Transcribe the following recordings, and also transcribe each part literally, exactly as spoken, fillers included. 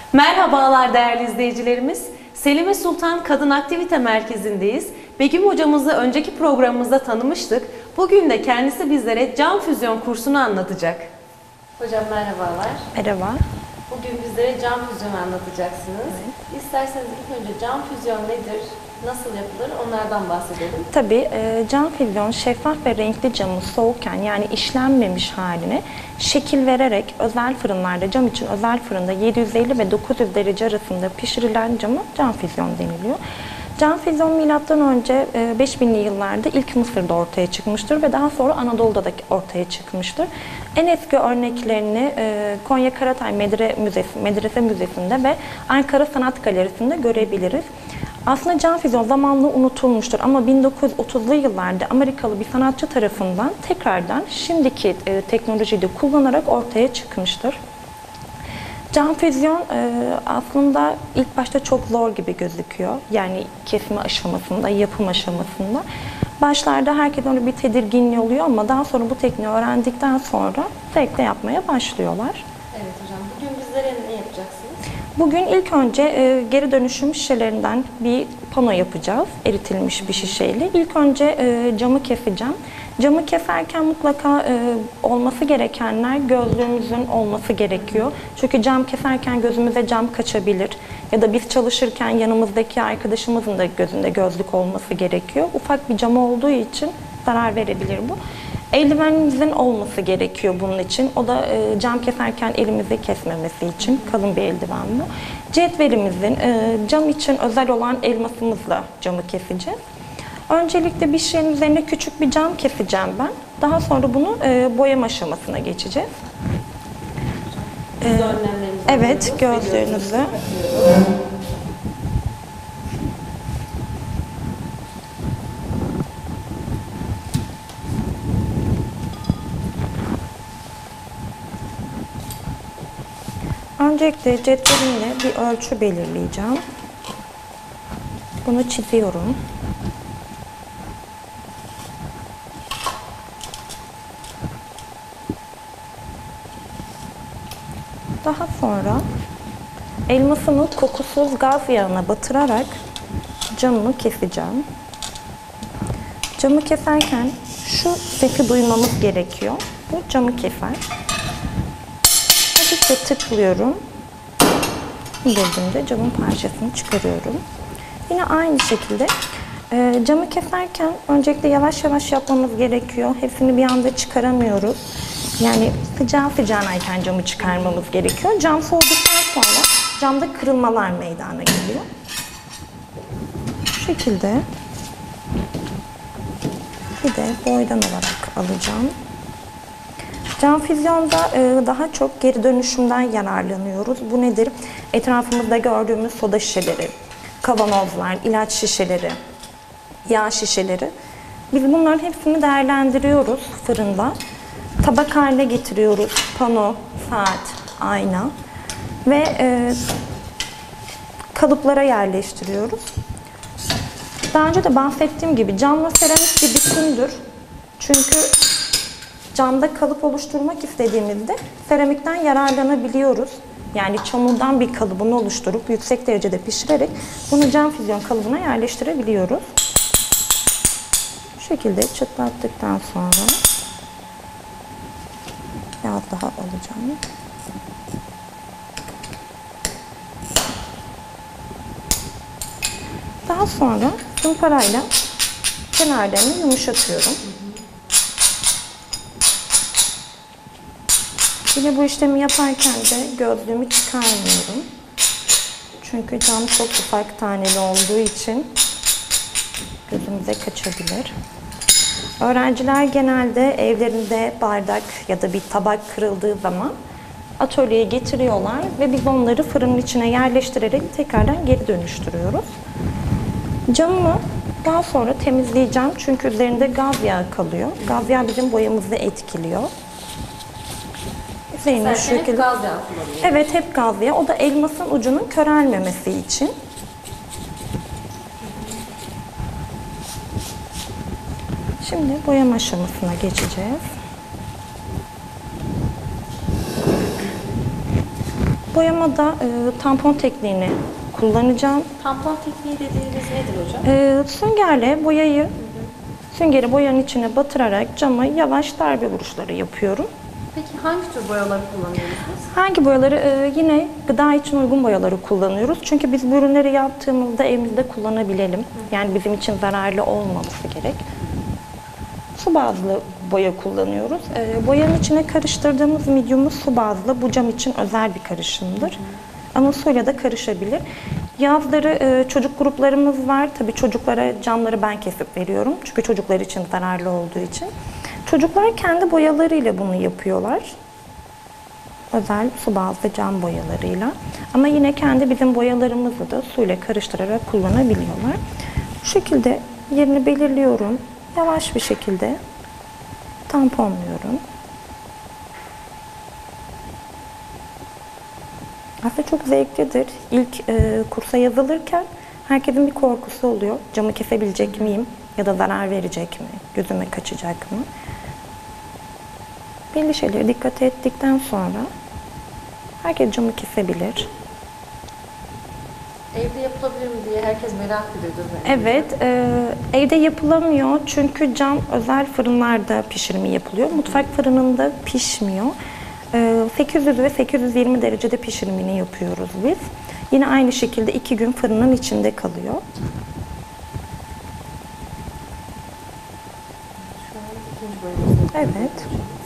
Merhabalar değerli izleyicilerimiz. Selime Sultan Kadın Aktivite Merkezi'ndeyiz. Begüm hocamızı önceki programımızda tanımıştık. Bugün de kendisi bizlere cam füzyon kursunu anlatacak. Hocam merhabalar. Merhaba. Bugün bizlere cam füzyonu anlatacaksınız. Evet. İsterseniz ilk önce cam füzyon nedir, nasıl yapılır onlardan bahsedelim. Tabii e, cam füzyon şeffaf ve renkli camı soğukken yani işlenmemiş haline şekil vererek özel fırınlarda, cam için özel fırında yedi yüz elli ve dokuz yüz derece arasında pişirilen cama cam füzyon deniliyor. Cam füzyon milattan önce beş binli yıllarda ilk Mısır'da ortaya çıkmıştır ve daha sonra Anadolu'da da ortaya çıkmıştır. En eski örneklerini Konya Karatay Medre Müzesi, Medrese Müzesi'nde ve Ankara Sanat Galerisi'nde görebiliriz. Aslında cam füzyon zamanla unutulmuştur ama bin dokuz yüz otuzlu yıllarda Amerikalı bir sanatçı tarafından tekrardan şimdiki teknolojiyi de kullanarak ortaya çıkmıştır. Cam füzyon aslında ilk başta çok zor gibi gözüküyor. Yani kesme aşamasında, yapım aşamasında. Başlarda herkes öyle bir tedirginliği oluyor ama daha sonra bu tekniği öğrendikten sonra zevkle yapmaya başlıyorlar. Evet hocam, bugün bizlere ne yapacaksınız? Bugün ilk önce e, geri dönüşüm şişelerinden bir pano yapacağız, eritilmiş bir şişeyle. İlk önce e, camı keseceğim. Camı keserken mutlaka e, olması gerekenler gözlüğümüzün olması gerekiyor. Çünkü cam keserken gözümüze cam kaçabilir. Ya da biz çalışırken yanımızdaki arkadaşımızın da gözünde gözlük olması gerekiyor. Ufak bir cam olduğu için zarar verebilir bu. Eldivenimizin olması gerekiyor bunun için. O da e, cam keserken elimizi kesmemesi için kalın bir eldiven bu. Cetvelimizin e, cam için özel olan elmasımızla camı keseceğiz. Öncelikle bir şeyin üzerine küçük bir cam keseceğim ben. Daha sonra bunu e, boyama aşamasına geçeceğiz. Ee, evet, gözlüğünüzü. Öncelikle cetvelimle bir ölçü belirleyeceğim. Bunu çiziyorum. Daha sonra elmasımı kokusuz gaz yağına batırarak camımı keseceğim. Camı keserken şu sesi duymamız gerekiyor. Bu camı keser. Hafifçe tıklıyorum. Dediğimde camın parçasını çıkarıyorum. Yine aynı şekilde e, camı keserken öncelikle yavaş yavaş yapmamız gerekiyor. Hepsini bir anda çıkaramıyoruz. Yani sıcağı sıcağınayken camı çıkarmamız gerekiyor. Cam soğuduktan sonra camda kırılmalar meydana geliyor. Bu şekilde bir de boydan olarak alacağım. Cam füzyonda e, daha çok geri dönüşümden yararlanıyoruz. Bu nedir? Etrafımızda gördüğümüz soda şişeleri, kavanozlar, ilaç şişeleri, yağ şişeleri. Biz bunların hepsini değerlendiriyoruz fırında. Tabak haline getiriyoruz. Pano, saat, ayna ve e, kalıplara yerleştiriyoruz. Daha önce de bahsettiğim gibi camla seramik bir bütündür. Çünkü camda kalıp oluşturmak istediğimizde seramikten yararlanabiliyoruz. Yani çamurdan bir kalıbını oluşturup yüksek derecede pişirerek bunu cam füzyon kalıbına yerleştirebiliyoruz. Bu şekilde çıtlattıktan sonra biraz daha alacağım. Daha sonra zımparayla kenarlarını yumuşatıyorum. Yine bu işlemi yaparken de gözlüğümü çıkarmıyorum. Çünkü cam çok ufak taneli olduğu için gözümüze kaçabilir. Öğrenciler genelde evlerinde bardak ya da bir tabak kırıldığı zaman atölyeye getiriyorlar ve biz onları fırının içine yerleştirerek tekrardan geri dönüştürüyoruz. Camımı daha sonra temizleyeceğim çünkü üzerinde gaz yağı kalıyor. Gaz yağı bizim boyamızı etkiliyor. Sen şu şekilde hep gaz yağı kullanıyorsun. Evet, hep gaz yağı. O da elmasın ucunun körelmemesi için. Şimdi boyama aşamasına geçeceğiz. boyamada e, tampon tekniğini kullanacağım. Tampon tekniği dediğiniz nedir hocam? E, süngerle boyayı, süngeri boyanın içine batırarak cama yavaş darbe vuruşları yapıyorum. Peki hangi tür boyaları kullanıyorsunuz? Hangi boyaları? E, yine gıda için uygun boyaları kullanıyoruz. Çünkü biz bu ürünleri yaptığımızda evimizde kullanabilelim. Yani bizim için zararlı olmaması gerek. Su bazlı boya kullanıyoruz. E, boyanın içine karıştırdığımız medium'u su bazlı. Bu cam için özel bir karışımdır. Hı hı. Ama suyla da karışabilir. Yazları e, çocuk gruplarımız var. Tabii çocuklara camları ben kesip veriyorum. Çünkü çocuklar için zararlı olduğu için. Çocuklar kendi boyalarıyla bunu yapıyorlar. Özel su bazlı cam boyalarıyla. Ama yine kendi bizim boyalarımızı da suyla karıştırarak kullanabiliyorlar. Bu şekilde yerini belirliyorum. Yavaş bir şekilde tamponluyorum. Aslında çok zevklidir. İlk e, kursa yazılırken herkesin bir korkusu oluyor. Camı kesebilecek miyim? Ya da zarar verecek mi? Gözüme kaçacak mı? Belli şeylere dikkat ettikten sonra herkes camı kesebilir. Evde yapılabilir mi diye herkes merak ediyordur. Evet, e, evde yapılamıyor çünkü cam özel fırınlarda pişirimi yapılıyor. Mutfak fırınında pişmiyor. E, sekiz yüz ve sekiz yüz yirmi derecede pişirimini yapıyoruz biz. Yine aynı şekilde iki gün fırının içinde kalıyor. Şu an ikinci boyamızı Evet.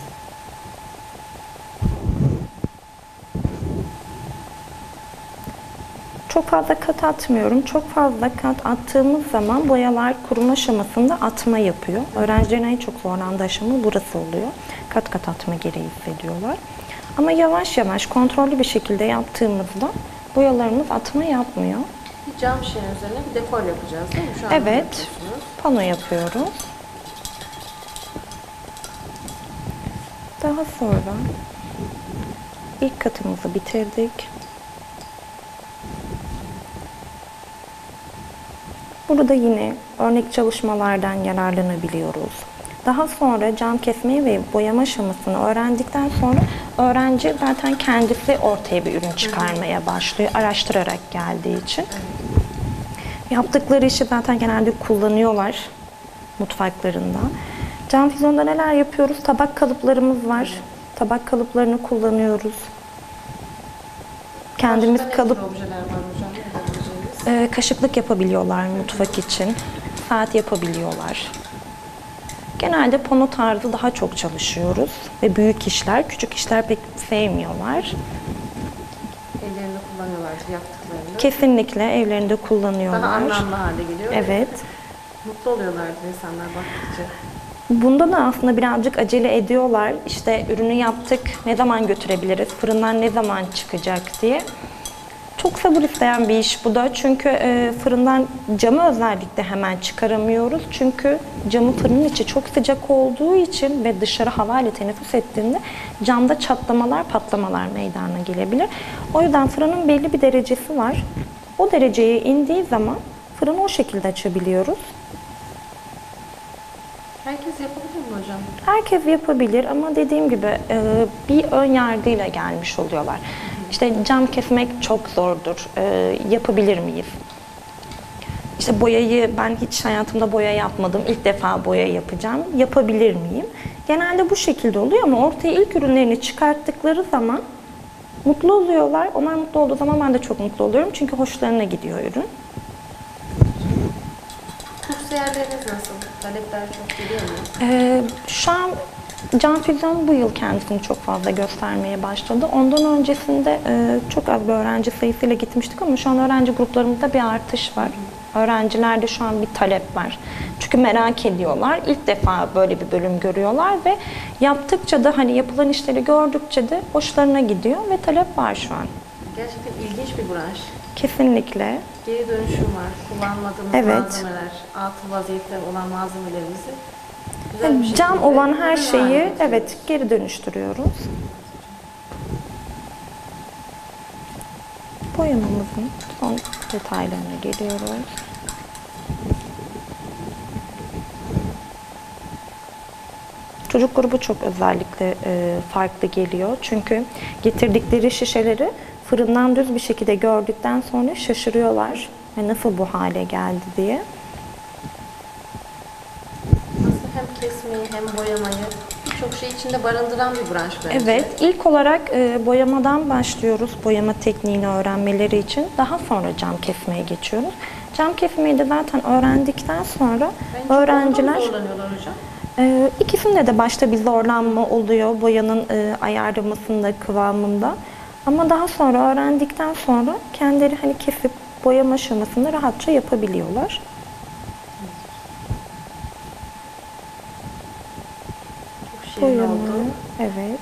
Çok fazla kat atmıyorum. Çok fazla kat attığımız zaman boyalar kuruma aşamasında atma yapıyor. Öğrencilerin en çok zorlandığı aşama burası oluyor. Kat kat atma gereği hissediyorlar. Ama yavaş yavaş kontrollü bir şekilde yaptığımızda boyalarımız atma yapmıyor. Bir cam şişenin üzerine bir dekor yapacağız değil mi? Şu an Evet. Pano yapıyoruz. Daha sonra ilk katımızı bitirdik. Burada yine örnek çalışmalardan yararlanabiliyoruz. Daha sonra cam kesmeyi ve boyama aşamasını öğrendikten sonra öğrenci zaten kendisi ortaya bir ürün çıkarmaya başlıyor. Araştırarak geldiği için. Yaptıkları işi zaten genelde kullanıyorlar mutfaklarında. Cam füzyonda neler yapıyoruz? Tabak kalıplarımız var. Tabak kalıplarını kullanıyoruz. Kendimiz Başka kalıp... ne tür objeler var hocam? Ee, kaşıklık yapabiliyorlar mutfak için. Saat yapabiliyorlar. Genelde pano tarzı daha çok çalışıyoruz. Ve büyük işler, küçük işler pek sevmiyorlar. Ellerinde kullanıyorlar yaptıklarını. Kesinlikle evlerinde kullanıyorlar. Daha anlamlı hale geliyor. Evet. Mutlu oluyorlardı insanlar baktıkça. Bunda da aslında birazcık acele ediyorlar. İşte ürünü yaptık, ne zaman götürebiliriz, fırından ne zaman çıkacak diye. Çok sabır isteyen bir iş bu da. Çünkü e, fırından camı özellikle hemen çıkaramıyoruz. Çünkü camın fırının içi çok sıcak olduğu için ve dışarı hava ile teneffüs ettiğinde camda çatlamalar, patlamalar meydana gelebilir. O yüzden fırının belli bir derecesi var. O dereceye indiği zaman fırını o şekilde açabiliyoruz. Herkes yapabilir mi hocam? Herkes yapabilir ama dediğim gibi e, bir ön yargıyla gelmiş oluyorlar. İşte cam kesmek çok zordur. E, yapabilir miyiz? İşte boyayı ben hiç hayatımda boya yapmadım. İlk defa boya yapacağım. Yapabilir miyim? Genelde bu şekilde oluyor ama ortaya ilk ürünlerini çıkarttıkları zaman mutlu oluyorlar. Onlar mutlu olduğu zaman ben de çok mutlu oluyorum. Çünkü hoşlarına gidiyor ürün. Kursiyerleriniz nasıl? Talepler çok geliyor mu? Ee, şu an cam füzyon bu yıl kendisini çok fazla göstermeye başladı. Ondan öncesinde e, çok az bir öğrenci sayısıyla gitmiştik ama şu an öğrenci gruplarımızda bir artış var. Öğrencilerde şu an bir talep var. Çünkü merak ediyorlar. İlk defa böyle bir bölüm görüyorlar ve yaptıkça da hani yapılan işleri gördükçe de hoşlarına gidiyor ve talep var şu an. Gerçekten ilginç bir branş. Kesinlikle. Geri dönüşüm var. Kullanmadığımız Evet. malzemeler, atıl vaziyette olan malzemelerimizi güzel bir şekilde Cam olan her ürün haline şeyi getiriyoruz. evet geri dönüştürüyoruz. Boyamamızın son detaylarına geliyoruz. Çocuk grubu çok özellikle e, farklı geliyor. Çünkü getirdikleri şişeleri fırından düz bir şekilde gördükten sonra şaşırıyorlar. Ve nasıl bu hale geldi diye. Aslında hem kesmeyi hem boyamayı birçok şey içinde barındıran bir branş bence. Evet, ilk olarak e, boyamadan başlıyoruz. Boyama tekniğini öğrenmeleri için. Daha sonra cam kesmeye geçiyoruz. Cam kesmeyi de zaten öğrendikten sonra Bence öğrenciler... çok zorlanıyorlar hocam. E, ikisinde de başta bir zorlanma oluyor. Boyanın e, ayarlamasında, kıvamında. Ama daha sonra öğrendikten sonra kendileri hani kesip boyama aşamasını rahatça yapabiliyorlar. Çok şirin oldu. Evet.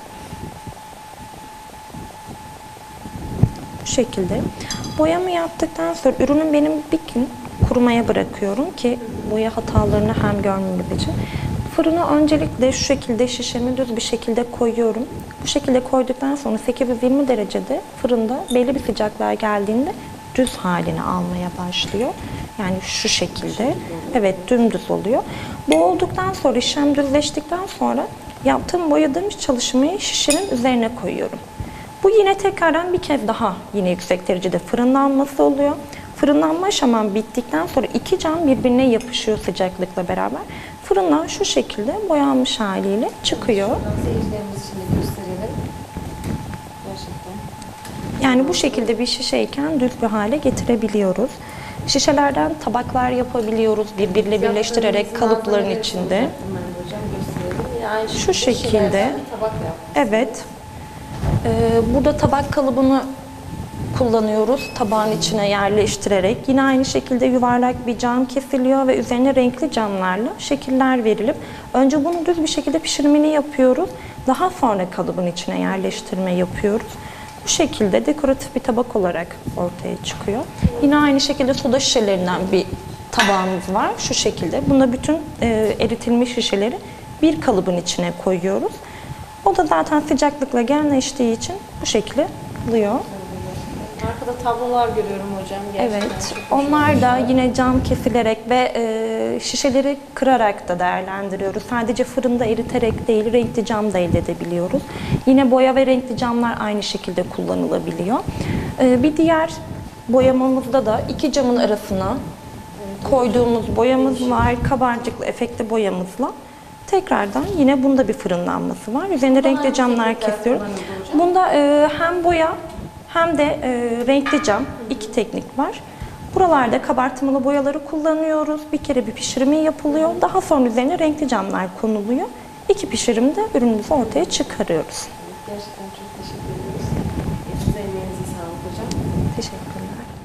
Bu şekilde. Boyamı yaptıktan sonra ürünü benim bir gün kurumaya bırakıyorum ki boya hatalarını hem görmemiz için. Fırına öncelikle şu şekilde şişemi düz bir şekilde koyuyorum. Bu şekilde koyduktan sonra sekiz yüz yirmi derecede fırında belli bir sıcaklığa geldiğinde düz halini almaya başlıyor. Yani şu şekilde. Evet, dümdüz oluyor. Bu olduktan sonra, işlem düzleştikten sonra yaptığım boyadığım çalışmayı şişenin üzerine koyuyorum. Bu yine tekrardan bir kez daha yine yüksek derecede fırınlanması oluyor. Fırınlanma aşamam bittikten sonra iki cam birbirine yapışıyor sıcaklıkla beraber. Fırından şu şekilde boyanmış haliyle çıkıyor. Seyircilerimiz için de gösterelim. Gerçekten. Yani bu şekilde bir şişeyken düz bir hale getirebiliyoruz. Şişelerden tabaklar yapabiliyoruz birbiriyle birleştirerek kalıpların içinde. Yani şu şekilde. Tabak yap. Evet. Ee, burada tabak kalıbını kullanıyoruz tabağın içine yerleştirerek. Yine aynı şekilde yuvarlak bir cam kesiliyor ve üzerine renkli camlarla şekiller verilip önce bunu düz bir şekilde pişirmeni yapıyoruz. Daha sonra kalıbın içine yerleştirme yapıyoruz. Bu şekilde dekoratif bir tabak olarak ortaya çıkıyor. Yine aynı şekilde soda şişelerinden bir tabağımız var. Şu şekilde. Bunda bütün e, eritilmiş şişeleri bir kalıbın içine koyuyoruz. O da zaten sıcaklıkla genleştiği için bu şekilde oluyor. Arkada tablolar görüyorum hocam. Gerçekten Evet, çok hoş onlar da olmuşlar. yine cam kesilerek ve e, şişeleri kırarak da değerlendiriyoruz. Sadece fırında eriterek değil, renkli cam da elde edebiliyoruz. Yine boya ve renkli camlar aynı şekilde kullanılabiliyor. E, bir diğer boyamamızda da iki camın arasına koyduğumuz boyamız var, kabarcıklı efektli boyamızla. Tekrardan yine bunda bir fırınlanması var. Üzerinde renkli camlar kesiyoruz. Bunda e, hem boya hem de e, renkli cam, iki teknik var. Buralarda kabartmalı boyaları kullanıyoruz. Bir kere bir pişirimi yapılıyor. Daha sonra üzerine renkli camlar konuluyor. İki pişirimde ürünümüzü ortaya çıkarıyoruz. Gerçekten çok teşekkür ederiz. Size emeğinize sağlık hocam. Teşekkürler.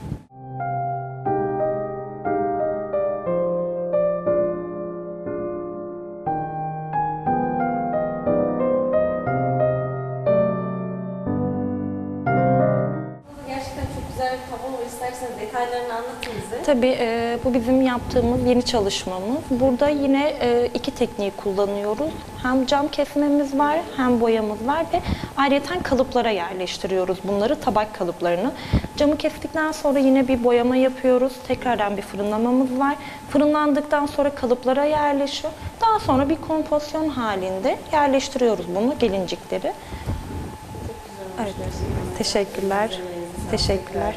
İsterseniz detaylarını anlatın bize. Tabii e, bu bizim yaptığımız yeni çalışmamız. Burada yine e, iki tekniği kullanıyoruz. Hem cam kesmemiz var, hem boyamız var ve ayrıca kalıplara yerleştiriyoruz bunları, tabak kalıplarını. Camı kestikten sonra yine bir boyama yapıyoruz. Tekrardan bir fırınlamamız var. Fırınlandıktan sonra kalıplara yerleşiyor. Daha sonra bir kompozisyon halinde yerleştiriyoruz bunu, gelincikleri. Çok güzel olmuş. Evet. Teşekkürler. Teşekkürler.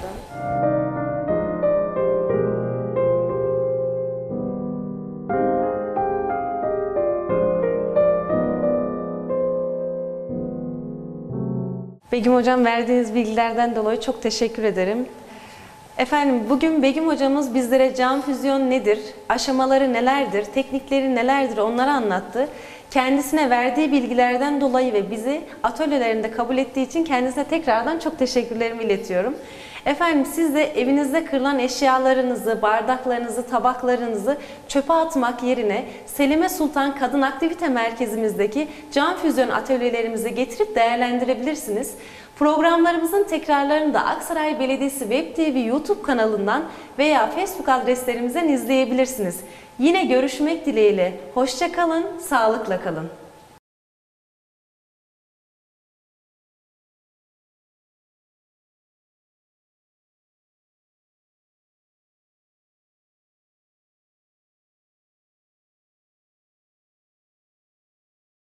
Begüm Hocam, verdiğiniz bilgilerden dolayı çok teşekkür ederim. Efendim, bugün Begüm Hocamız bizlere cam füzyon nedir, aşamaları nelerdir, teknikleri nelerdir onları anlattı. Kendisine verdiği bilgilerden dolayı ve bizi atölyelerinde kabul ettiği için kendisine tekrardan çok teşekkürlerimi iletiyorum. Efendim, siz de evinizde kırılan eşyalarınızı, bardaklarınızı, tabaklarınızı çöpe atmak yerine Selime Sultan Kadın Aktivite Merkezimizdeki cam füzyon atölyelerimize getirip değerlendirebilirsiniz. Programlarımızın tekrarlarını da Aksaray Belediyesi Web T V YouTube kanalından veya Facebook adreslerimizden izleyebilirsiniz. Yine görüşmek dileğiyle. Hoşça kalın, sağlıkla kalın.